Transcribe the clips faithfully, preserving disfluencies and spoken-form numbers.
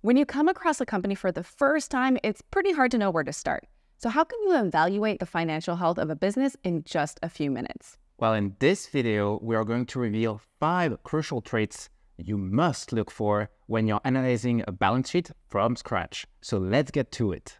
When you come across a company for the first time, it's pretty hard to know where to start. So how can you evaluate the financial health of a business in just a few minutes? Well, in this video, we are going to reveal five crucial traits you must look for when you're analyzing a balance sheet from scratch. So let's get to it.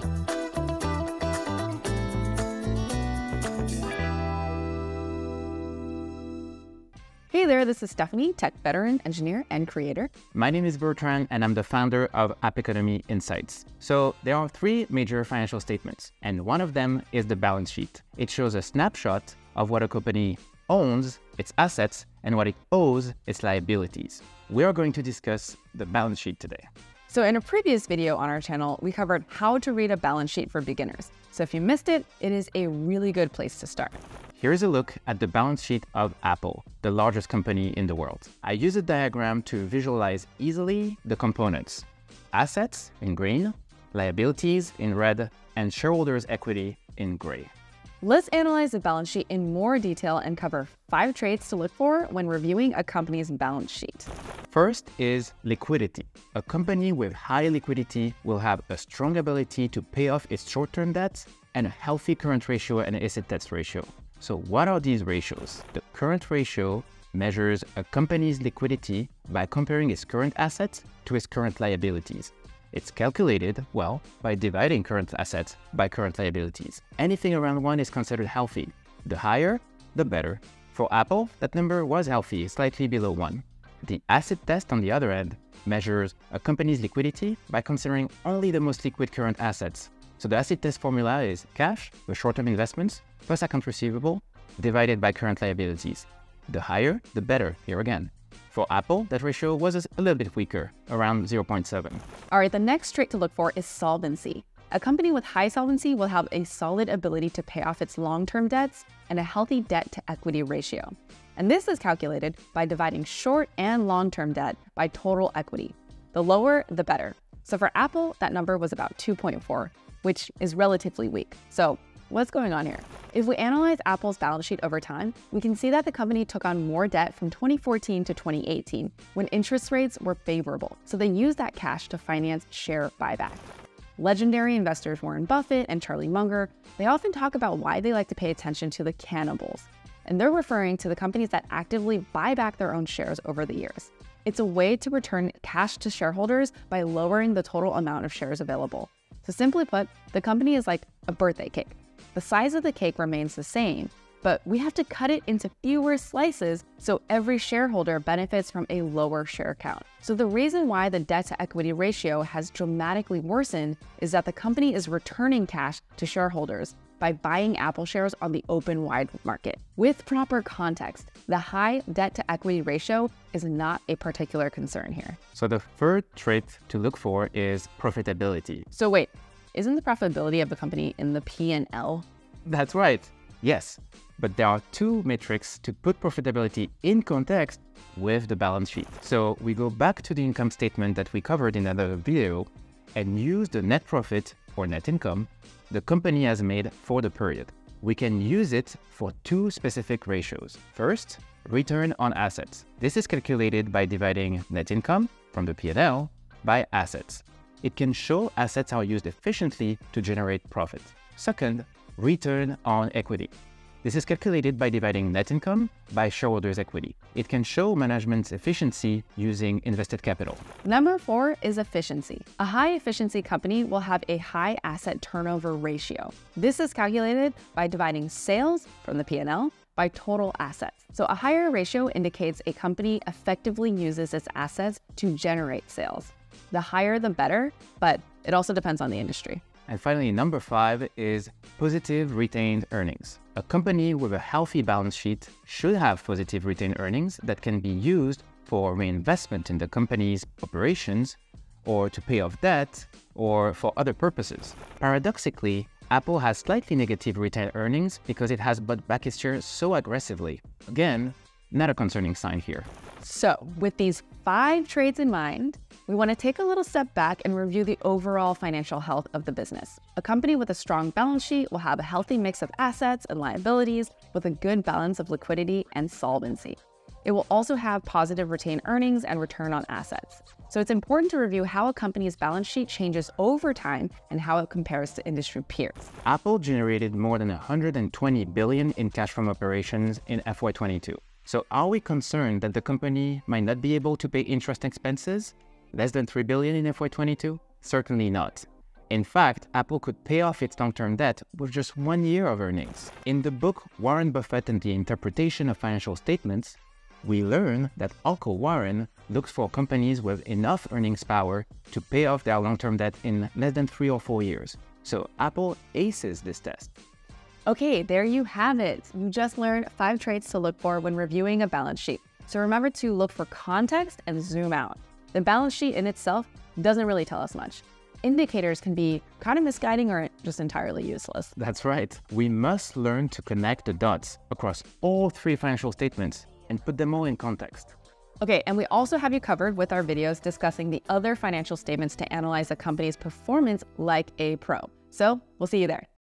Hey there, this is Stephanie, tech veteran, engineer, and creator. My name is Bertrand, and I'm the founder of App Economy Insights. So there are three major financial statements, and one of them is the balance sheet. It shows a snapshot of what a company owns, its assets, and what it owes, its liabilities. We are going to discuss the balance sheet today. So in a previous video on our channel, we covered how to read a balance sheet for beginners. So if you missed it, it is a really good place to start. Here's a look at the balance sheet of Apple, the largest company in the world. I use a diagram to visualize easily the components. Assets in green, liabilities in red, and shareholders' equity in gray. Let's analyze the balance sheet in more detail and cover five traits to look for when reviewing a company's balance sheet. First is liquidity. A company with high liquidity will have a strong ability to pay off its short-term debts and a healthy current ratio and asset debt ratio. So what are these ratios? The current ratio measures a company's liquidity by comparing its current assets to its current liabilities. It's calculated, well, by dividing current assets by current liabilities. Anything around one is considered healthy. The higher, the better. For Apple, that number was healthy, slightly below one. The asset test, on the other end, measures a company's liquidity by considering only the most liquid current assets. So the asset test formula is cash, the short-term investments, plus account receivable, divided by current liabilities. The higher, the better, here again. For Apple, that ratio was a little bit weaker, around zero point seven. All right, the next trait to look for is solvency. A company with high solvency will have a solid ability to pay off its long-term debts and a healthy debt-to-equity ratio. And this is calculated by dividing short and long-term debt by total equity. The lower, the better. So for Apple, that number was about two point four, which is relatively weak. So what's going on here? If we analyze Apple's balance sheet over time, we can see that the company took on more debt from twenty fourteen to twenty eighteen when interest rates were favorable. So they used that cash to finance share buyback. Legendary investors Warren Buffett and Charlie Munger, they often talk about why they like to pay attention to the cannibals. And they're referring to the companies that actively buy back their own shares over the years. It's a way to return cash to shareholders by lowering the total amount of shares available. So simply put, the company is like a birthday cake. The size of the cake remains the same, but we have to cut it into fewer slices so every shareholder benefits from a lower share count. So the reason why the debt-to-equity ratio has dramatically worsened is that the company is returning cash to shareholders by buying Apple shares on the open wide market. With proper context, the high debt-to-equity ratio is not a particular concern here. So the third trait to look for is profitability. So wait, isn't the profitability of the company in the P and L? That's right, yes. But there are two metrics to put profitability in context with the balance sheet. So we go back to the income statement that we covered in another video and use the net profit or net income the company has made for the period. We can use it for two specific ratios. First, return on assets. This is calculated by dividing net income from the P and L by assets. It can show assets are used efficiently to generate profit. Second, return on equity. This is calculated by dividing net income by shareholders' equity. It can show management's efficiency using invested capital. Number four is efficiency. A high efficiency company will have a high asset turnover ratio. This is calculated by dividing sales from the P and L by total assets. So a higher ratio indicates a company effectively uses its assets to generate sales. The higher the better, but it also depends on the industry. And finally, number five is positive retained earnings. A company with a healthy balance sheet should have positive retained earnings that can be used for reinvestment in the company's operations or to pay off debt or for other purposes. Paradoxically, Apple has slightly negative retained earnings because it has bought back its shares so aggressively. Again, not a concerning sign here. So with these five traits in mind, we want to take a little step back and review the overall financial health of the business. A company with a strong balance sheet will have a healthy mix of assets and liabilities with a good balance of liquidity and solvency. It will also have positive retained earnings and return on assets. So it's important to review how a company's balance sheet changes over time and how it compares to industry peers. Apple generated more than one hundred twenty billion dollars in cash from operations in F Y twenty-two. So are we concerned that the company might not be able to pay interest expenses? Less than three billion dollars in F Y twenty-two? Certainly not. In fact, Apple could pay off its long-term debt with just one year of earnings. In the book Warren Buffett and the Interpretation of Financial Statements, we learn that Uncle Warren looks for companies with enough earnings power to pay off their long-term debt in less than three or four years. So Apple aces this test. Okay, there you have it. You just learned five traits to look for when reviewing a balance sheet. So remember to look for context and zoom out. The balance sheet in itself doesn't really tell us much. Indicators can be kind of misguiding or just entirely useless. That's right. We must learn to connect the dots across all three financial statements and put them all in context. Okay, and we also have you covered with our videos discussing the other financial statements to analyze a company's performance like a pro. So we'll see you there.